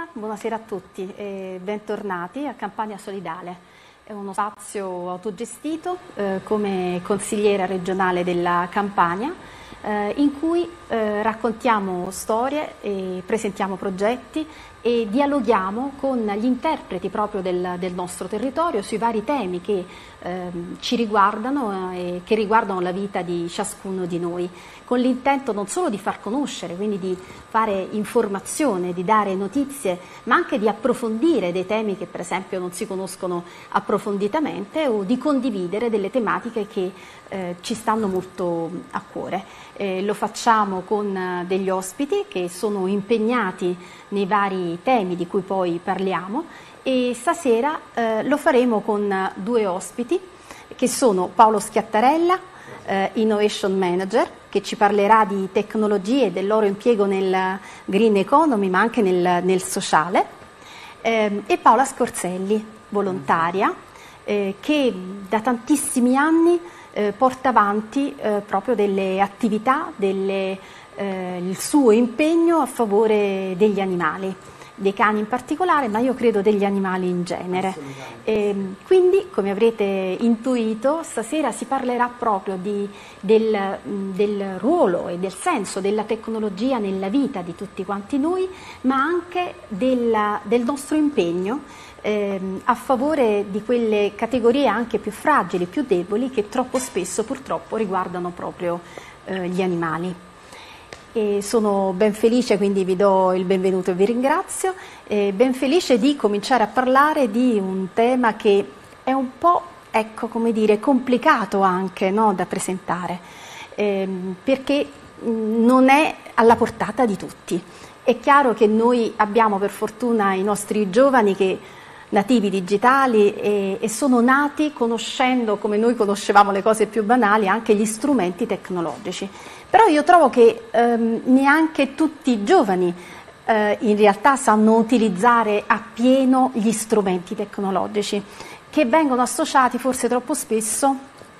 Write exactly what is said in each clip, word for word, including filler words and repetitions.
buonasera, buonasera a tutti e bentornati a Campania Solidale. È uno spazio autogestito eh, come consigliera regionale della Campania eh, in cui eh, raccontiamo storie e presentiamo progetti e dialoghiamo con gli interpreti proprio del, del nostro territorio sui vari temi che eh, ci riguardano e che riguardano la vita di ciascuno di noi, con l'intento non solo di far conoscere, quindi di fare informazione, di dare notizie, ma anche di approfondire dei temi che per esempio non si conoscono approfonditamente o di condividere delle tematiche che eh, ci stanno molto a cuore. Eh, lo facciamo con eh, degli ospiti che sono impegnati nei vari temi di cui poi parliamo e stasera eh, lo faremo con eh, due ospiti che sono Paolo Schiattarella, eh, Innovation Manager, che ci parlerà di tecnologie e del loro impiego nel green economy ma anche nel, nel sociale, eh, e Paola Scorzelli, volontaria, eh, che da tantissimi anni eh, porta avanti eh, proprio delle attività, delle, eh, il suo impegno a favore degli animali, dei cani in particolare, ma io credo degli animali in genere. E quindi, come avrete intuito, stasera si parlerà proprio di, del, del ruolo e del senso della tecnologia nella vita di tutti quanti noi, ma anche della, del nostro impegno eh, a favore di quelle categorie anche più fragili, più deboli, che troppo spesso purtroppo riguardano proprio eh, gli animali. E sono ben felice, quindi vi do il benvenuto e vi ringrazio, e ben felice di cominciare a parlare di un tema che è un po', ecco, come dire, complicato anche, no, da presentare, ehm, perché non è alla portata di tutti. È chiaro che noi abbiamo per fortuna i nostri giovani che nativi digitali e, e sono nati conoscendo, come noi conoscevamo le cose più banali, anche gli strumenti tecnologici. Però io trovo che ehm, neanche tutti i giovani eh, in realtà sanno utilizzare appieno gli strumenti tecnologici, che vengono associati forse troppo spesso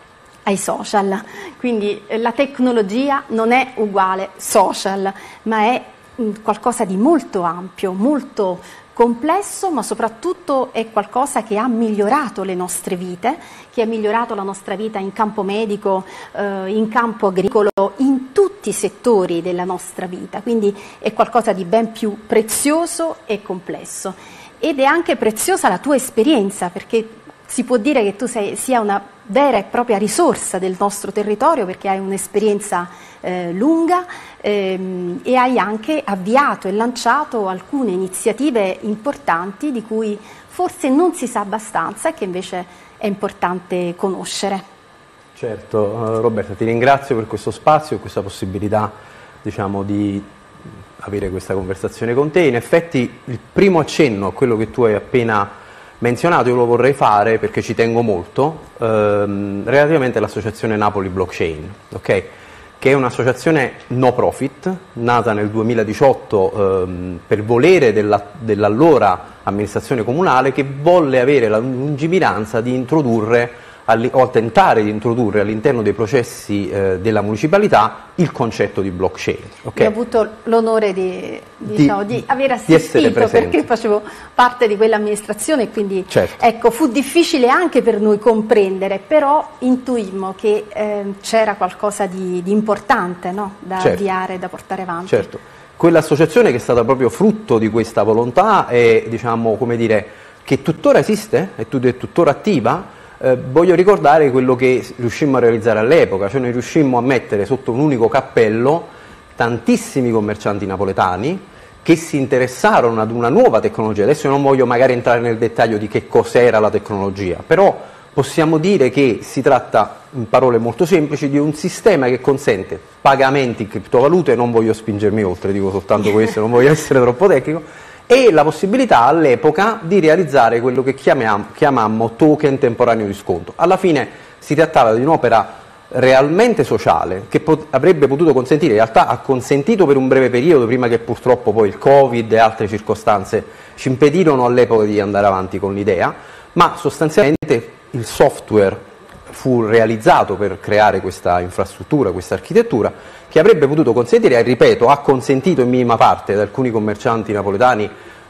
ai social. Quindi eh, la tecnologia non è uguale social, ma è mh, qualcosa di molto ampio, molto complesso, ma soprattutto è qualcosa che ha migliorato le nostre vite, che ha migliorato la nostra vita in campo medico, eh, in campo agricolo, in tutti i settori della nostra vita, quindi è qualcosa di ben più prezioso e complesso. Ed è anche preziosa la tua esperienza, perché si può dire che tu sei, sia una vera e propria risorsa del nostro territorio, perché hai un'esperienza eh, lunga ehm, e hai anche avviato e lanciato alcune iniziative importanti di cui forse non si sa abbastanza e che invece è importante conoscere. Certo, uh, Roberta, ti ringrazio per questo spazio e questa possibilità, diciamo, di avere questa conversazione con te. In effetti il primo accenno a quello che tu hai appena menzionato io lo vorrei fare perché ci tengo molto, ehm, relativamente all'associazione Napoli Blockchain, okay? Che è un'associazione no profit, nata nel duemiladiciotto ehm, per volere della, dell'allora amministrazione comunale, che volle avere la lungimiranza di introdurre o a tentare di introdurre all'interno dei processi eh, della municipalità il concetto di blockchain. Okay? Ho avuto l'onore di, diciamo, di, di aver assistito, di perché facevo parte di quell'amministrazione e quindi certo. Ecco, fu difficile anche per noi comprendere, però intuimmo che eh, c'era qualcosa di, di importante, no? Da certo. avviare, da portare avanti. Certo. Quell'associazione che è stata proprio frutto di questa volontà e, diciamo, come dire, che tuttora esiste, è tuttora attiva. Eh, voglio ricordare quello che riuscimmo a realizzare all'epoca, cioè noi riuscimmo a mettere sotto un unico cappello tantissimi commercianti napoletani che si interessarono ad una nuova tecnologia. Adesso io non voglio magari entrare nel dettaglio di che cos'era la tecnologia, però possiamo dire che si tratta, in parole molto semplici, di un sistema che consente pagamenti in criptovalute, non voglio spingermi oltre, dico soltanto questo, non voglio essere troppo tecnico, e la possibilità all'epoca di realizzare quello che chiamiamo, chiamammo token temporaneo di sconto. Alla fine si trattava di un'opera realmente sociale che pot- avrebbe potuto consentire, in realtà ha consentito per un breve periodo, prima che purtroppo poi il Covid e altre circostanze ci impedirono all'epoca di andare avanti con l'idea, ma sostanzialmente il software fu realizzato per creare questa infrastruttura, questa architettura, che avrebbe potuto consentire, e ripeto, ha consentito in minima parte ad alcuni commercianti napoletani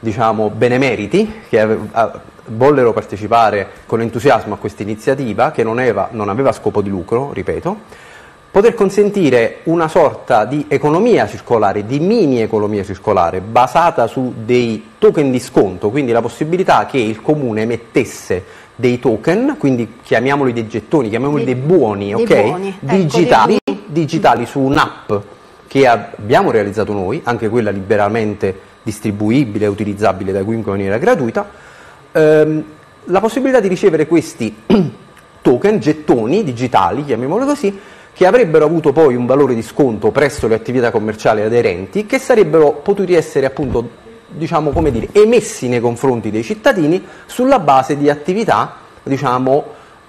diciamo, benemeriti che ave, a, vollero partecipare con entusiasmo a questa iniziativa che non aveva, non aveva scopo di lucro, ripeto, poter consentire una sorta di economia circolare, di mini economia circolare, basata su dei token di sconto, quindi la possibilità che il comune emettesse dei token, quindi chiamiamoli dei gettoni, chiamiamoli dei, dei buoni, dei ok? Buoni. Digitali, ecco, dei... digitali su un'app che abbiamo realizzato noi, anche quella liberamente distribuibile e utilizzabile da chiunque in maniera gratuita, ehm, la possibilità di ricevere questi token, gettoni digitali, chiamiamolo così, che avrebbero avuto poi un valore di sconto presso le attività commerciali aderenti, che sarebbero potuti essere appunto, diciamo, come dire, emessi nei confronti dei cittadini sulla base di attività, diciamo,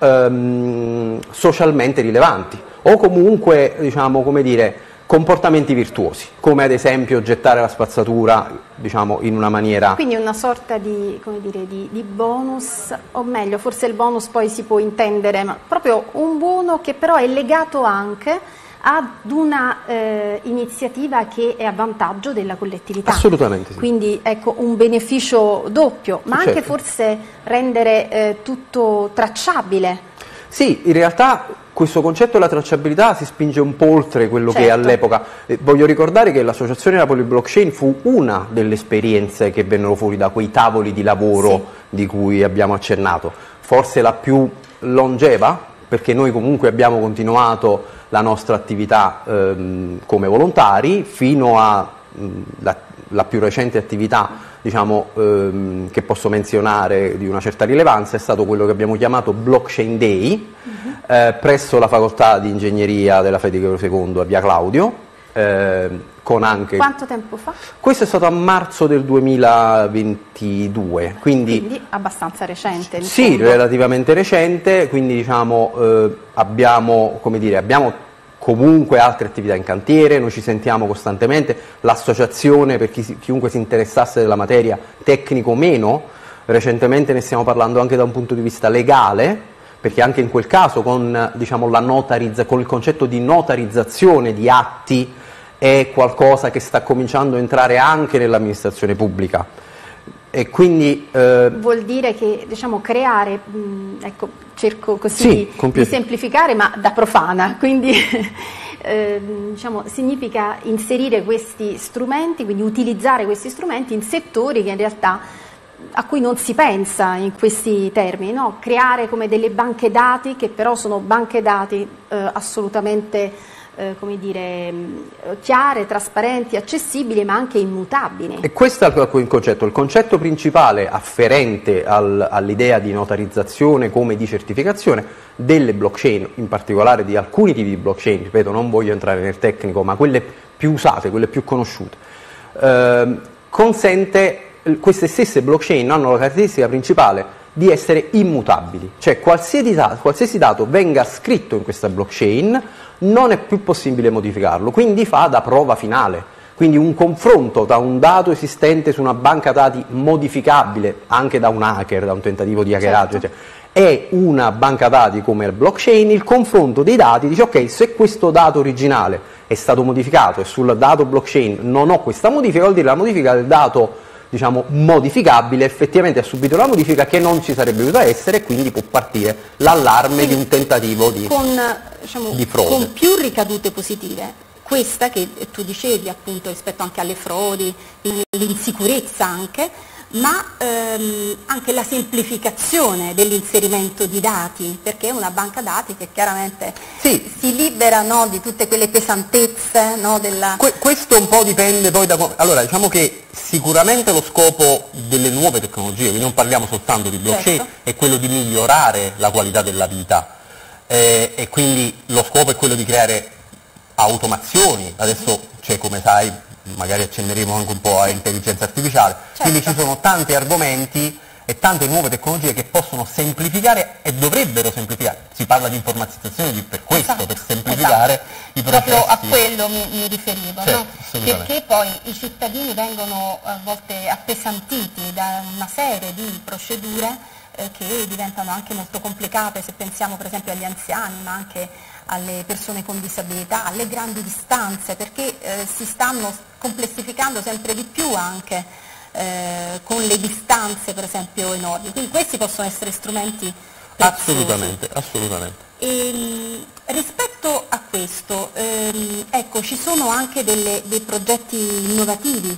ehm, socialmente rilevanti o comunque, diciamo, come dire, comportamenti virtuosi, come ad esempio gettare la spazzatura, diciamo, in una maniera... Quindi una sorta di, come dire, di, di bonus, o meglio, forse il bonus poi si può intendere, ma proprio un buono che però è legato anche ad una eh, iniziativa che è a vantaggio della collettività. Assolutamente sì. Quindi ecco un beneficio doppio, ma certo. anche forse rendere eh, tutto tracciabile. Sì, in realtà questo concetto della tracciabilità si spinge un po' oltre quello certo. che all'epoca. Eh, voglio ricordare che l'associazione Napoli Blockchain fu una delle esperienze che vennero fuori da quei tavoli di lavoro sì. di cui abbiamo accennato. Forse la più longeva, perché noi comunque abbiamo continuato la nostra attività ehm, come volontari fino a mh, la, la più recente attività, diciamo, ehm, che posso menzionare di una certa rilevanza, è stato quello che abbiamo chiamato Blockchain Day, uh-huh. eh, presso la facoltà di ingegneria della Federico secondo a Via Claudio, eh, con anche... Quanto tempo fa? Questo è stato a marzo del duemilaventidue, quindi... Quindi abbastanza recente. Sì, insomma. relativamente recente, quindi diciamo eh, abbiamo, come dire, abbiamo comunque altre attività in cantiere, noi ci sentiamo costantemente, l'associazione per chi, chiunque si interessasse della materia, tecnico o meno, recentemente ne stiamo parlando anche da un punto di vista legale, perché anche in quel caso con, diciamo, la notarizza, con il concetto di notarizzazione di atti è qualcosa che sta cominciando a entrare anche nell'amministrazione pubblica. E quindi, eh, vuol dire che, diciamo, creare, mh, ecco, cerco così sì, di semplificare, ma da profana, quindi eh, diciamo, significa inserire questi strumenti, quindi utilizzare questi strumenti in settori che in realtà a cui non si pensa in questi termini, no? Creare come delle banche dati che però sono banche dati eh, assolutamente Eh, come dire, chiare, trasparenti, accessibili, ma anche immutabili. E questo è il concetto. Il concetto principale afferente al, all'idea di notarizzazione come di certificazione delle blockchain, in particolare di alcuni tipi di blockchain, ripeto, non voglio entrare nel tecnico, ma quelle più usate, quelle più conosciute, eh, consente, queste stesse blockchain hanno la caratteristica principale di essere immutabili, cioè qualsiasi dato, qualsiasi dato venga scritto in questa blockchain non è più possibile modificarlo, quindi fa da prova finale, quindi un confronto tra un dato esistente su una banca dati modificabile anche da un hacker, da un tentativo di hackeraggio, certo. e una banca dati come il blockchain, il confronto dei dati dice ok, se questo dato originale è stato modificato e sul dato blockchain non ho questa modifica, vuol dire la modifica del dato, diciamo, modificabile effettivamente ha subito la modifica che non ci sarebbe dovuta essere, e quindi può partire l'allarme di un tentativo di, con, diciamo, di frode. Con più ricadute positive, questa che tu dicevi appunto rispetto anche alle frodi, l'insicurezza anche, ma ehm, anche la semplificazione dell'inserimento di dati, perché è una banca dati che chiaramente sì. si libera, no, di tutte quelle pesantezze, no, della... Que- questo un po' dipende poi da... Allora, diciamo che sicuramente lo scopo delle nuove tecnologie, quindi non parliamo soltanto di blockchain, certo. è quello di migliorare la qualità della vita, eh, e quindi lo scopo è quello di creare automazioni, adesso c'è, come sai, magari accenneremo anche un po' a intelligenza artificiale, certo. quindi ci sono tanti argomenti e tante nuove tecnologie che possono semplificare e dovrebbero semplificare. Si parla di informatizzazione di, per questo, esatto. per semplificare esatto. i processi. Proprio a quello mi, mi riferivo, certo, no? Perché poi i cittadini vengono a volte appesantiti da una serie di procedure eh, che diventano anche molto complicate, se pensiamo per esempio agli anziani, ma anche alle persone con disabilità, alle grandi distanze, perché eh, si stanno complessificando sempre di più anche eh, con le distanze per esempio enormi. Quindi questi possono essere strumenti preziosi. Assolutamente, assolutamente. E, rispetto a questo, ehm, ecco, ci sono anche delle, dei progetti innovativi,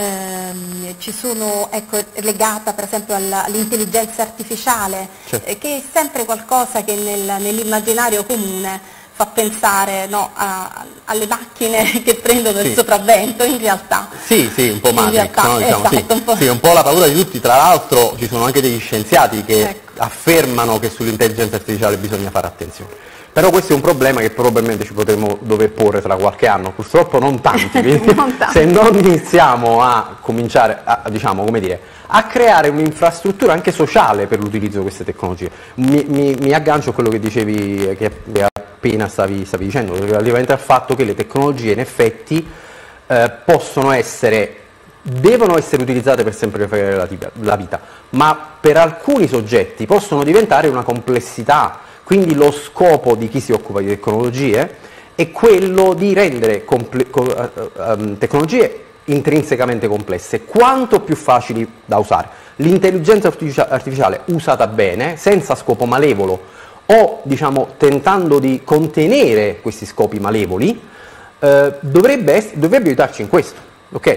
ehm, ci sono, ecco, legata per esempio alla, all'intelligenza artificiale, certo. eh, che è sempre qualcosa che nel, nell'immaginario comune fa pensare, no, a, alle macchine che prendono sì. il sopravvento, in realtà. Sì, sì, un po' Matrix, realtà, no? Diciamo, esatto, sì. un po'. Sì, un po' la paura di tutti. Tra l'altro ci sono anche degli scienziati che ecco. affermano che sull'intelligenza artificiale bisogna fare attenzione. Però questo è un problema che probabilmente ci potremo dover porre tra qualche anno, purtroppo non tanti, quindi non tanti. Se non iniziamo a cominciare a, diciamo, come dire, a creare un'infrastruttura anche sociale per l'utilizzo di queste tecnologie. Mi, mi, mi aggancio a quello che dicevi, che appena stavi, stavi dicendo, relativamente al fatto che le tecnologie in effetti eh, possono essere, devono essere utilizzate per semplificare la, la vita, ma per alcuni soggetti possono diventare una complessità. Quindi lo scopo di chi si occupa di tecnologie è quello di rendere comple- co- uh, tecnologie intrinsecamente complesse quanto più facili da usare. L'intelligenza artificiale usata bene, senza scopo malevolo o diciamo tentando di contenere questi scopi malevoli, eh, dovrebbe, ess- dovrebbe aiutarci in questo. Okay?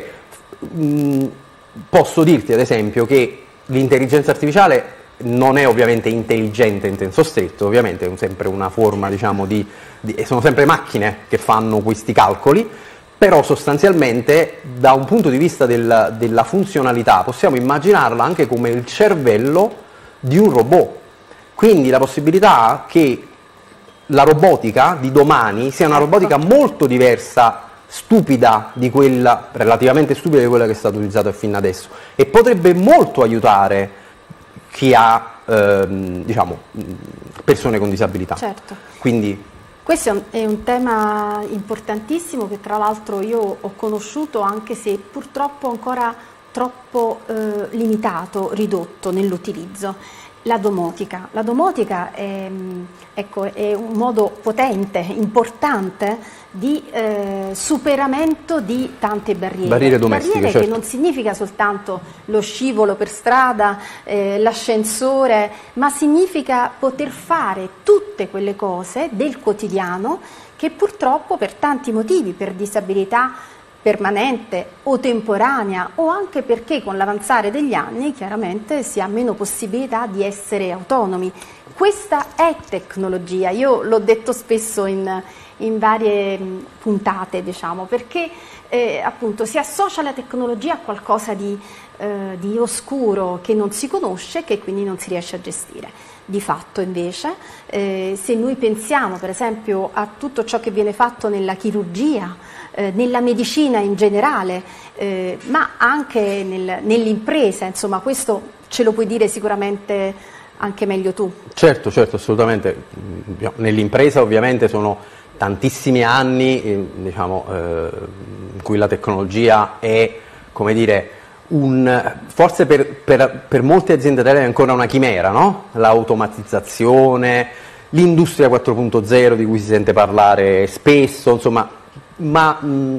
Mm, posso dirti ad esempio che l'intelligenza artificiale non è ovviamente intelligente in senso stretto, ovviamente è sempre una forma, diciamo, di, di sono sempre macchine che fanno questi calcoli, però sostanzialmente da un punto di vista del, della funzionalità possiamo immaginarla anche come il cervello di un robot, quindi la possibilità che la robotica di domani sia una robotica molto diversa, stupida di quella, relativamente stupida di quella che è stata utilizzata fino adesso, e potrebbe molto aiutare chi ha ehm, diciamo, persone con disabilità. Certo. Quindi, questo è un, è un tema importantissimo che tra l'altro io ho conosciuto, anche se purtroppo ancora troppo eh, limitato, ridotto nell'utilizzo. La domotica. La domotica è, ecco, è un modo potente, importante di eh, superamento di tante barriere. Barriere domestiche, barriere certo. Che non significa soltanto lo scivolo per strada, eh, l'ascensore, ma significa poter fare tutte quelle cose del quotidiano che purtroppo per tanti motivi, per disabilità permanente o temporanea, o anche perché con l'avanzare degli anni chiaramente si ha meno possibilità di essere autonomi. Questa è tecnologia, io l'ho detto spesso in, in varie puntate, diciamo, perché eh, appunto si associa la tecnologia a qualcosa di, eh, di oscuro che non si conosce, che quindi non si riesce a gestire. Di fatto invece, eh, se noi pensiamo per esempio a tutto ciò che viene fatto nella chirurgia, eh, nella medicina in generale, eh, ma anche nel, nell'impresa, insomma questo ce lo puoi dire sicuramente anche meglio tu. Certo, certo, assolutamente. Nell'impresa ovviamente sono tantissimi anni eh, diciamo, eh, in cui la tecnologia è, come dire, Un, forse per, per, per molte aziende italiane è ancora una chimera, no? L'automatizzazione, l'industria quattro punto zero di cui si sente parlare spesso, insomma, ma mh,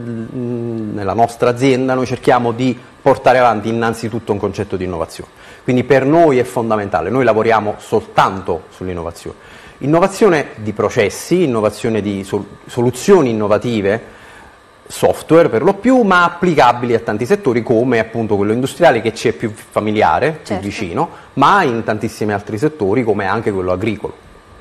mh, nella nostra azienda noi cerchiamo di portare avanti innanzitutto un concetto di innovazione, quindi per noi è fondamentale, noi lavoriamo soltanto sull'innovazione, innovazione di processi, innovazione di sol- soluzioni innovative, software per lo più, ma applicabili a tanti settori come appunto quello industriale che ci è più familiare, certo. più vicino, ma in tantissimi altri settori come anche quello agricolo.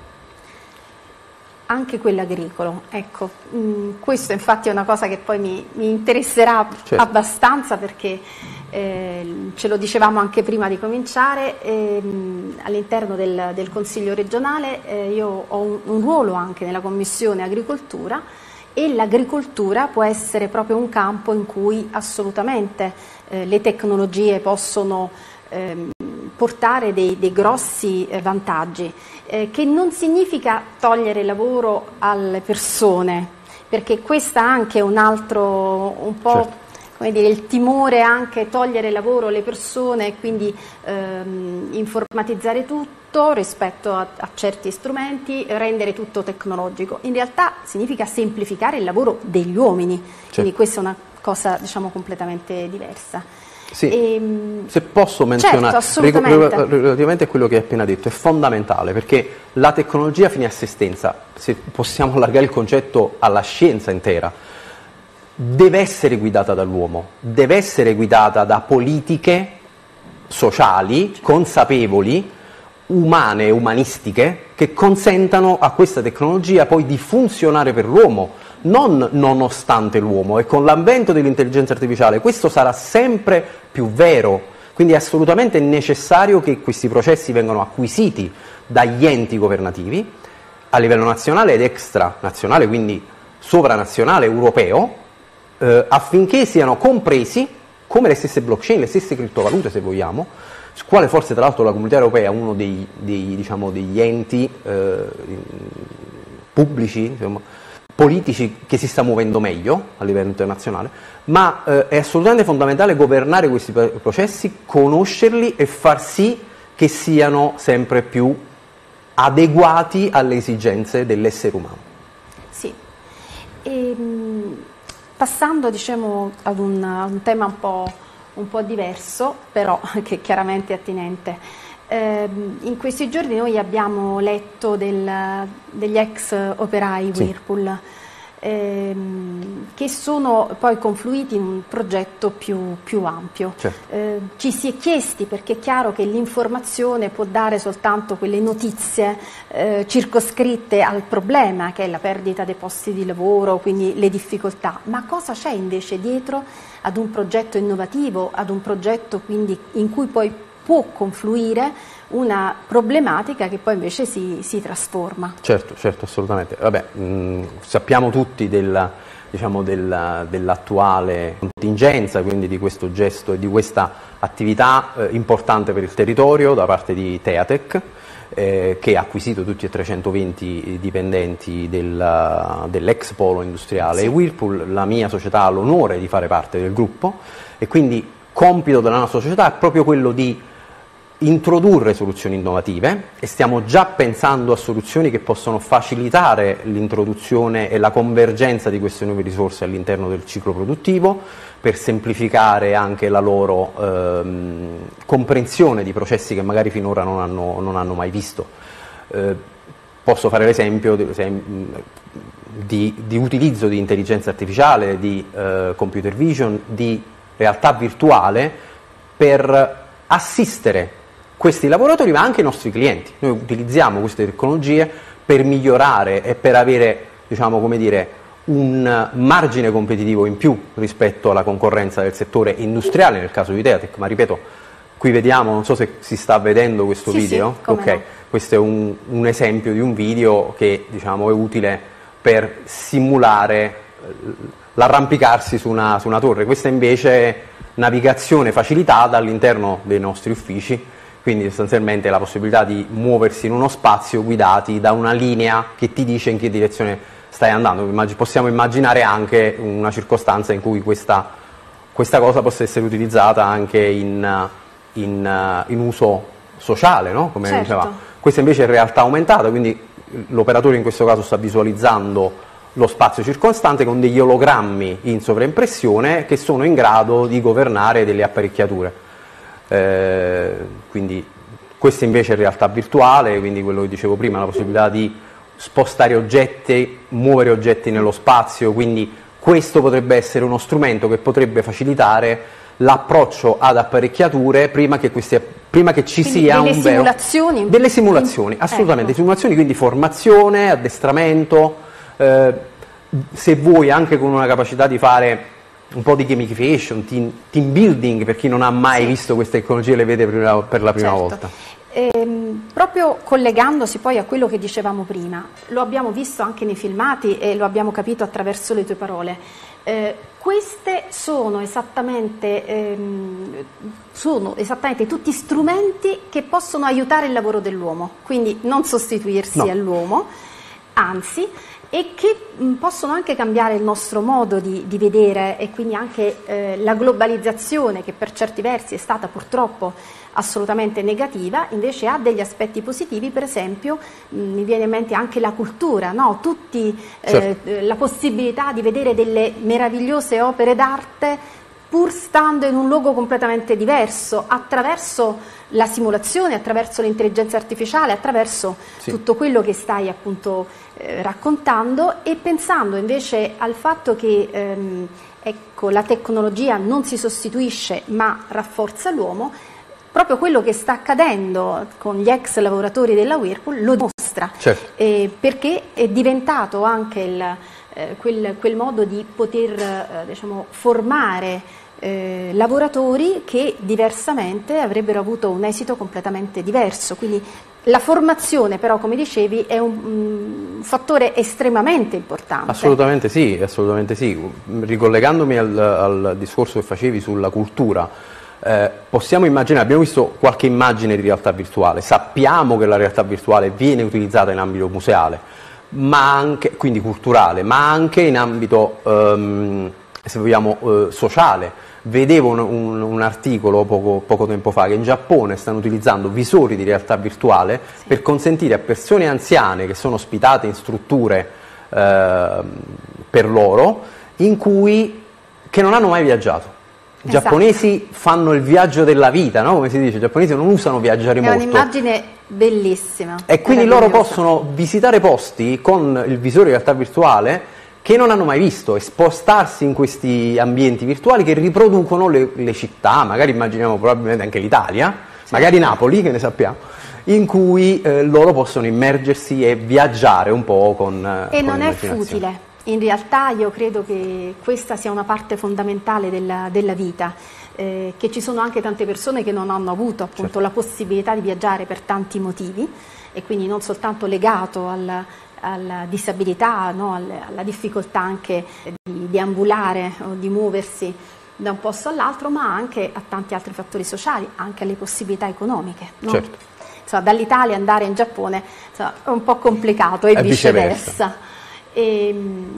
Anche quello agricolo, ecco, mm, questo infatti è una cosa che poi mi, mi interesserà certo. abbastanza perché eh, ce lo dicevamo anche prima di cominciare, eh, all'interno del, del Consiglio regionale eh, io ho un, un ruolo anche nella Commissione Agricoltura, e l'agricoltura può essere proprio un campo in cui assolutamente eh, le tecnologie possono eh, portare dei, dei grossi eh, vantaggi, eh, che non significa togliere lavoro alle persone, perché questa anche è un altro, un po' certo. come dire, il timore anche togliere lavoro alle persone e quindi ehm, informatizzare tutto rispetto a, a certi strumenti, rendere tutto tecnologico. In realtà significa semplificare il lavoro degli uomini, certo. quindi questa è una cosa diciamo completamente diversa. Sì. E, se posso menzionare, certo, relativamente a quello che hai appena detto, è fondamentale, perché la tecnologia fine a se stessa, se possiamo allargare il concetto alla scienza intera, deve essere guidata dall'uomo, deve essere guidata da politiche sociali, consapevoli, umane e umanistiche, che consentano a questa tecnologia poi di funzionare per l'uomo, non nonostante l'uomo. E con l'avvento dell'intelligenza artificiale questo sarà sempre più vero, quindi è assolutamente necessario che questi processi vengano acquisiti dagli enti governativi a livello nazionale ed extranazionale, quindi sovranazionale, europeo, eh, affinché siano compresi come le stesse blockchain, le stesse criptovalute se vogliamo, su quale forse tra l'altro la Comunità Europea è uno dei, dei, diciamo, degli enti eh, pubblici, insomma, politici che si sta muovendo meglio a livello internazionale, ma eh, è assolutamente fondamentale governare questi processi, conoscerli e far sì che siano sempre più adeguati alle esigenze dell'essere umano. Sì. E, passando diciamo, ad, un, ad un tema un po', un po' diverso, però che chiaramente è attinente. Eh, in questi giorni noi abbiamo letto del, degli ex operai sì. Whirlpool ehm, che sono poi confluiti in un progetto più, più ampio. Certo. Eh, ci si è chiesti, perché è chiaro che l'informazione può dare soltanto quelle notizie eh, circoscritte al problema, che è la perdita dei posti di lavoro, quindi le difficoltà, ma cosa c'è invece dietro ad un progetto innovativo, ad un progetto quindi in cui poi può confluire una problematica che poi invece si, si trasforma. Certo, certo, assolutamente. Vabbè, mh, sappiamo tutti della, diciamo, della, dell'attuale contingenza, quindi di questo gesto e di questa attività eh, importante per il territorio da parte di Teatec, eh, che ha acquisito tutti e trecentoventi dipendenti del, dell'ex polo industriale, sì. Whirlpool. La mia società ha l'onore di fare parte del gruppo e quindi compito della nostra società è proprio quello di introdurre soluzioni innovative, e stiamo già pensando a soluzioni che possono facilitare l'introduzione e la convergenza di queste nuove risorse all'interno del ciclo produttivo, per semplificare anche la loro ehm, comprensione di processi che magari finora non hanno, non hanno mai visto. Eh, posso fare l'esempio di, di utilizzo di intelligenza artificiale, di eh, computer vision, di realtà virtuale per assistere questi lavoratori, ma anche i nostri clienti. Noi utilizziamo queste tecnologie per migliorare e per avere, diciamo, come dire, un margine competitivo in più rispetto alla concorrenza del settore industriale, nel caso di Teatec, ma ripeto, qui vediamo, non so se si sta vedendo questo sì, video, sì, ok, no. Questo è un, un esempio di un video che, diciamo, è utile per simulare l'arrampicarsi su una, su una torre. Questa invece è navigazione facilitata all'interno dei nostri uffici, quindi sostanzialmente la possibilità di muoversi in uno spazio guidati da una linea che ti dice in che direzione stai andando. Possiamo immaginare anche una circostanza in cui questa, questa cosa possa essere utilizzata anche in, in, in uso sociale, no? Come certo. diceva. Questa invece è realtà aumentata, quindi l'operatore in questo caso sta visualizzando lo spazio circostante con degli ologrammi in sovraimpressione che sono in grado di governare delle apparecchiature. Eh, quindi questa invece è realtà virtuale, quindi quello che dicevo prima, la possibilità di spostare oggetti, muovere oggetti nello spazio, quindi questo potrebbe essere uno strumento che potrebbe facilitare l'approccio ad apparecchiature prima che, queste, prima che ci quindi sia delle un simulazioni vero... Delle simulazioni, assolutamente, ecco. Simulazioni, quindi formazione, addestramento, eh, se vuoi anche con una capacità di fare un po' di gamification, team, team building, per chi non ha mai sì. visto queste tecnologie, le vede per, per la prima certo. volta. Ehm, proprio collegandosi poi a quello che dicevamo prima, lo abbiamo visto anche nei filmati e lo abbiamo capito attraverso le tue parole, eh, queste sono esattamente, ehm, sono esattamente tutti strumenti che possono aiutare il lavoro dell'uomo, quindi non sostituirsi no. all'uomo, anzi, e che mh, possono anche cambiare il nostro modo di, di vedere, e quindi anche eh, la globalizzazione, che per certi versi è stata purtroppo assolutamente negativa, invece ha degli aspetti positivi. Per esempio mh, mi viene in mente anche la cultura, no? Tutti, eh, certo. la possibilità di vedere delle meravigliose opere d'arte pur stando in un luogo completamente diverso, attraverso la simulazione, attraverso l'intelligenza artificiale, attraverso sì. tutto quello che stai appunto eh, raccontando, e pensando invece al fatto che ehm, ecco, la tecnologia non si sostituisce ma rafforza l'uomo. Proprio quello che sta accadendo con gli ex lavoratori della Whirlpool lo dimostra, certo. eh, perché è diventato anche il, eh, quel, quel modo di poter eh, diciamo, formare eh, lavoratori che diversamente avrebbero avuto un esito completamente diverso. Quindi la formazione però, come dicevi, è un, un fattore estremamente importante. Assolutamente sì, assolutamente sì. Ricollegandomi al, al discorso che facevi sulla cultura, Eh, possiamo immaginare, abbiamo visto qualche immagine di realtà virtuale, sappiamo che la realtà virtuale viene utilizzata in ambito museale, ma anche, quindi culturale, ma anche in ambito, ehm, se vogliamo, eh, sociale. Vedevo un, un, un articolo poco, poco tempo fa che in Giappone stanno utilizzando visori di realtà virtuale sì. per consentire a persone anziane che sono ospitate in strutture eh, per loro, in cui, che non hanno mai viaggiato. I esatto. giapponesi fanno il viaggio della vita, no? Come si dice, i giapponesi non usano viaggiare è molto. È un'immagine bellissima. E quindi loro possono visitare posti con il visore di realtà virtuale che non hanno mai visto e spostarsi in questi ambienti virtuali che riproducono le, le città, magari immaginiamo probabilmente anche l'Italia, sì. magari Napoli, che ne sappiamo, in cui eh, loro possono immergersi e viaggiare un po' con E con non è futile. In realtà io credo che questa sia una parte fondamentale della, della vita, eh, che ci sono anche tante persone che non hanno avuto appunto certo. la possibilità di viaggiare per tanti motivi, e quindi non soltanto legato al, alla disabilità, no? All, alla difficoltà anche di deambulare o di muoversi da un posto all'altro, ma anche a tanti altri fattori sociali, anche alle possibilità economiche. No? Certo. Insomma, dall'Italia andare in Giappone insomma, è un po' complicato e, e viceversa. viceversa. E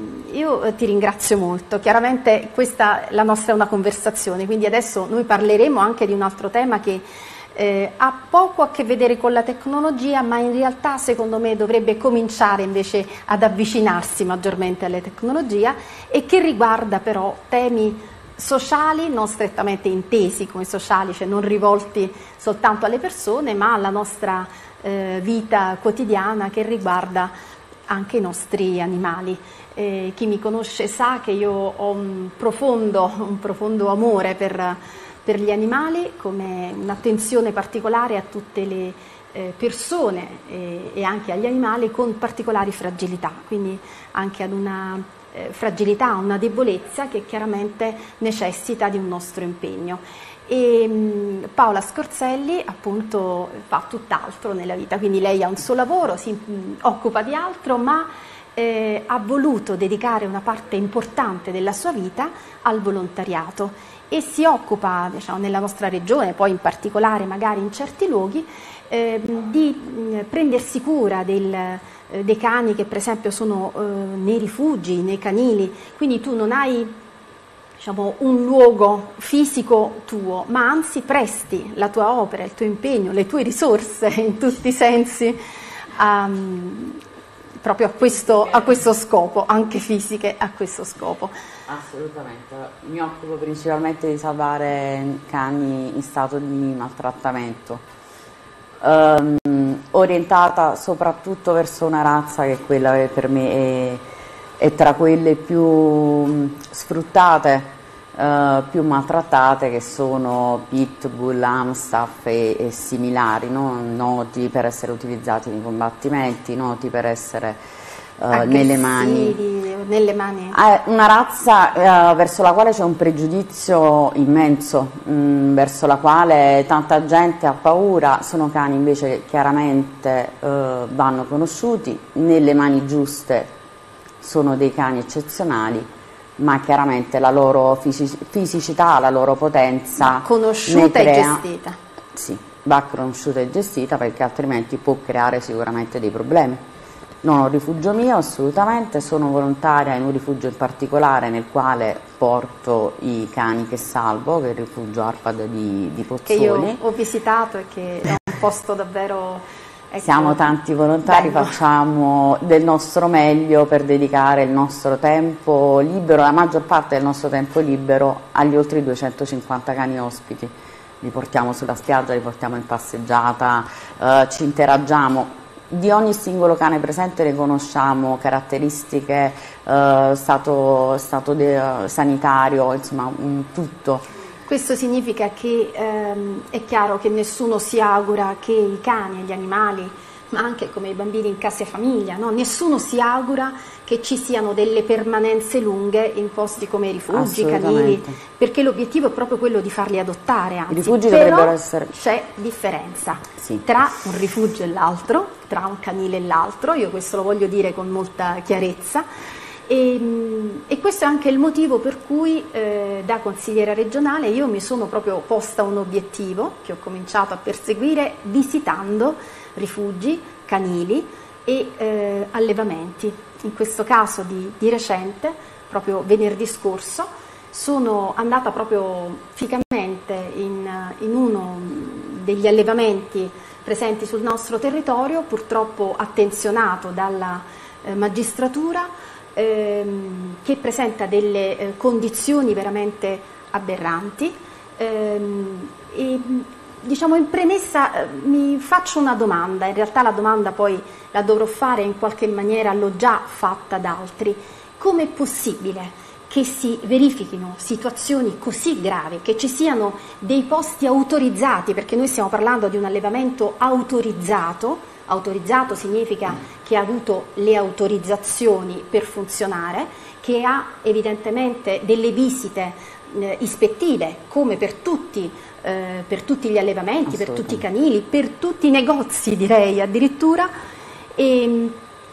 io ti ringrazio molto, chiaramente questa la nostra è una conversazione, quindi adesso noi parleremo anche di un altro tema che eh, ha poco a che vedere con la tecnologia, ma in realtà secondo me dovrebbe cominciare invece ad avvicinarsi maggiormente alla tecnologia, e che riguarda però temi sociali non strettamente intesi come sociali, cioè non rivolti soltanto alle persone, ma alla nostra eh, vita quotidiana, che riguarda anche i nostri animali. Eh, chi mi conosce sa che io ho un profondo, un profondo amore per, per gli animali, come un'attenzione particolare a tutte le eh, persone eh, e anche agli animali con particolari fragilità, quindi anche ad una eh, fragilità, una debolezza che chiaramente necessita di un nostro impegno. E mh, Paola Scorzelli appunto fa tutt'altro nella vita, quindi lei ha un suo lavoro, si mh, occupa di altro, ma eh, ha voluto dedicare una parte importante della sua vita al volontariato, e si occupa, diciamo, nella nostra regione, poi in particolare magari in certi luoghi, eh, di mh, prendersi cura del, eh, dei cani che per esempio sono eh, nei rifugi, nei canili, quindi tu non hai diciamo, un luogo fisico tuo, ma anzi presti la tua opera, il tuo impegno, le tue risorse in tutti i sensi um, proprio a questo, a questo scopo, anche fisiche a questo scopo. Assolutamente, mi occupo principalmente di salvare cani in stato di maltrattamento, um, orientata soprattutto verso una razza che è quella che per me è e tra quelle più sfruttate, eh, più maltrattate, che sono Pitbull, Amstaff e, e similari, no? Noti per essere utilizzati nei combattimenti, noti per essere eh, nelle mani. Nelle mani. È una razza eh, verso la quale c'è un pregiudizio immenso, mh, verso la quale tanta gente ha paura. Sono cani invece che chiaramente eh, vanno conosciuti, nelle mani giuste sono dei cani eccezionali, ma chiaramente la loro fisicità, la loro potenza conosciuta crea, e gestita. Sì, va conosciuta e gestita, perché altrimenti può creare sicuramente dei problemi. Non ho rifugio mio assolutamente, sono volontaria in un rifugio in particolare nel quale porto i cani che salvo, che è il rifugio ARPAD di, di Pozzuoli. Che io ho visitato e che è un posto davvero... Ecco, siamo tanti volontari, bello. Facciamo del nostro meglio per dedicare il nostro tempo libero, la maggior parte del nostro tempo libero, agli oltre duecentocinquanta cani ospiti. Li portiamo sulla spiaggia, li portiamo in passeggiata, eh, ci interagiamo. Di ogni singolo cane presente ne conosciamo caratteristiche, eh, stato, stato de, sanitario, insomma un tutto. Questo significa che ehm, è chiaro che nessuno si augura che i cani e gli animali, ma anche come i bambini in casa e famiglia, no? Nessuno si augura che ci siano delle permanenze lunghe in posti come rifugi, canili, perché l'obiettivo è proprio quello di farli adottare, anzi, I rifugi però dovrebbero essere... c'è differenza sì. tra un rifugio e l'altro, tra un canile e l'altro, io questo lo voglio dire con molta chiarezza. E, e questo è anche il motivo per cui eh, da consigliera regionale io mi sono proprio posta un obiettivo che ho cominciato a perseguire visitando rifugi, canili e eh, allevamenti. In questo caso di, di recente, proprio venerdì scorso, sono andata proprio fisicamente in, in uno degli allevamenti presenti sul nostro territorio, purtroppo attenzionato dalla eh, magistratura, ehm, che presenta delle eh, condizioni veramente aberranti. Ehm, e, diciamo in premessa eh, mi faccio una domanda, in realtà la domanda poi la dovrò fare in qualche maniera, l'ho già fatta da altri: com'è possibile che si verifichino situazioni così gravi, che ci siano dei posti autorizzati, perché noi stiamo parlando di un allevamento autorizzato, autorizzato significa che ha avuto le autorizzazioni per funzionare, che ha evidentemente delle visite eh, ispettive come per tutti Eh, per tutti gli allevamenti, per tutti i canili, per tutti i negozi, direi addirittura, e,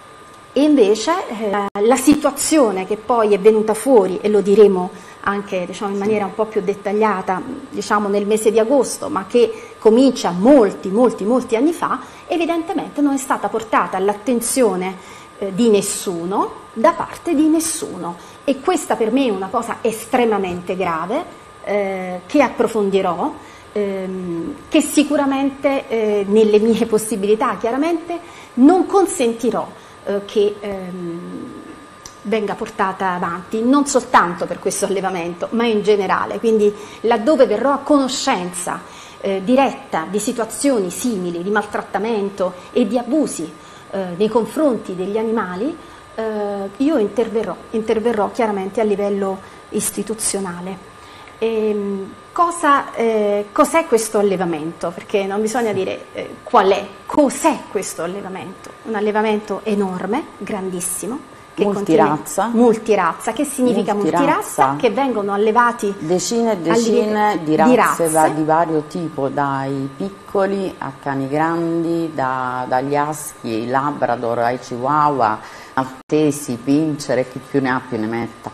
e invece eh, la situazione che poi è venuta fuori, e lo diremo anche diciamo, in maniera un po' più dettagliata diciamo, nel mese di agosto, ma che comincia molti, molti, molti anni fa, evidentemente non è stata portata all'attenzione eh, di nessuno, da parte di nessuno, e questa per me è una cosa estremamente grave, Eh, che approfondirò, ehm, che sicuramente eh, nelle mie possibilità chiaramente non consentirò eh, che ehm, venga portata avanti, non soltanto per questo allevamento ma in generale. Quindi laddove verrò a conoscenza eh, diretta di situazioni simili di maltrattamento e di abusi eh, nei confronti degli animali, eh, io interverrò, interverrò chiaramente a livello istituzionale. E, cosa, eh, cos'è questo allevamento? Perché non bisogna dire eh, qual è, cos'è questo allevamento? Un allevamento enorme, grandissimo, che multirazza. Contiene, multirazza. Che significa multirazza? multirazza? Che vengono allevati decine e decine di razze, di razze. Da, di vario tipo, dai piccoli a cani grandi, da, dagli husky, ai labrador, ai chihuahua, maltesi, pinscher e chi più ne ha più ne metta.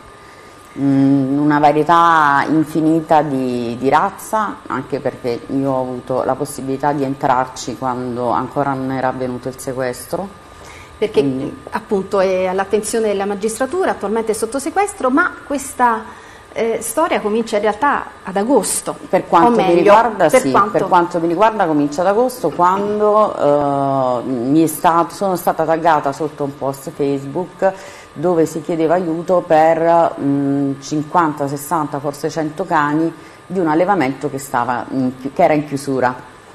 Una varietà infinita di, di razza, anche perché io ho avuto la possibilità di entrarci quando ancora non era avvenuto il sequestro. Perché Quindi, appunto è all'attenzione della magistratura, attualmente è sotto sequestro, ma questa eh, storia comincia in realtà ad agosto. Per quanto, meglio, mi, riguarda, per sì, quanto... per quanto mi riguarda comincia ad agosto, quando eh, mi è stato, sono stata taggata sotto un post Facebook dove si chiedeva aiuto per mh, cinquanta, sessanta, forse cento cani di un allevamento che, stava in, che era in chiusura.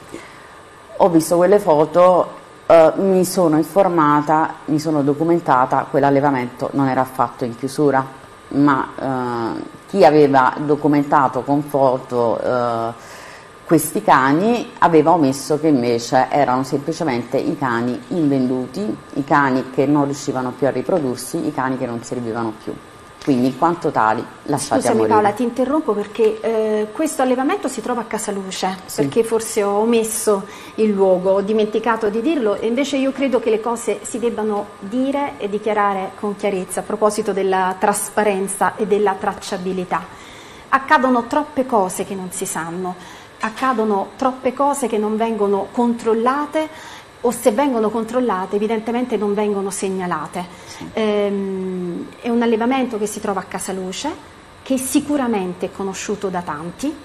Ho visto quelle foto, eh, mi sono informata, mi sono documentata, quell'allevamento non era affatto in chiusura, ma eh, chi aveva documentato con foto eh, questi cani aveva omesso che invece erano semplicemente i cani invenduti, i cani che non riuscivano più a riprodursi, i cani che non servivano più. Quindi in quanto tali lasciati Scusami, a morire. Paola, ti interrompo perché eh, questo allevamento si trova a Casaluce, sì. Perché forse ho omesso il luogo, ho dimenticato di dirlo, e invece io credo che le cose si debbano dire e dichiarare con chiarezza a proposito della trasparenza e della tracciabilità. Accadono troppe cose che non si sanno, accadono troppe cose che non vengono controllate, o se vengono controllate evidentemente non vengono segnalate. Sì. Ehm, è un allevamento che si trova a Casaluce, che sicuramente è conosciuto da tanti,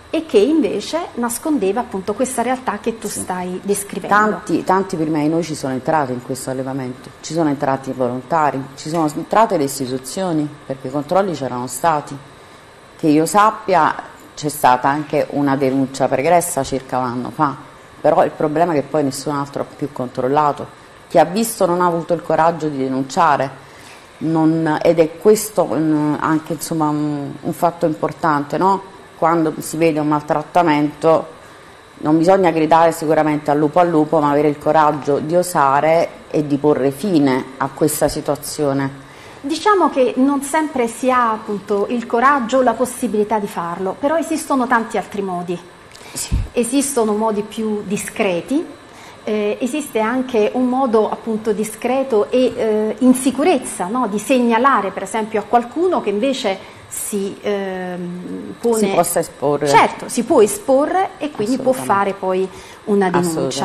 e che invece nascondeva appunto questa realtà che tu sì. stai descrivendo. Tanti, tanti prima di noi ci sono entrati in questo allevamento, ci sono entrati i volontari, ci sono entrate le istituzioni, perché i controlli c'erano stati. Che io sappia c'è stata anche una denuncia pregressa circa un anno fa, però il problema è che poi nessun altro ha più controllato. Chi ha visto non ha avuto il coraggio di denunciare. Non, ed è questo um, anche insomma, un, un fatto importante, no? Quando si vede un maltrattamento non bisogna gridare sicuramente al lupo al lupo, ma avere il coraggio di osare e di porre fine a questa situazione. Diciamo che non sempre si ha appunto il coraggio o la possibilità di farlo, però esistono tanti altri modi. Sì. Esistono modi più discreti. Eh, esiste anche un modo appunto discreto e eh, in sicurezza, no? Di segnalare per esempio a qualcuno che invece si eh, pone... Si possa esporre. Certo, si può esporre e quindi può fare poi una denuncia.